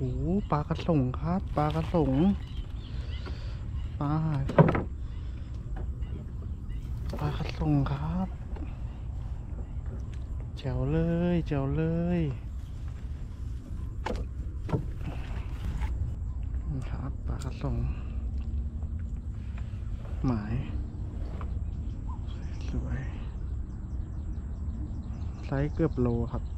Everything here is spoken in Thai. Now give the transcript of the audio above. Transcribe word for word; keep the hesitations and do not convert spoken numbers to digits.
ปลากระสงครับปลากระสงปลาปลากระสงครับแจ๋วเลยแจ๋วเลยนี่ครับปลากระสงหมายสวยไซส์เกือบโลครับ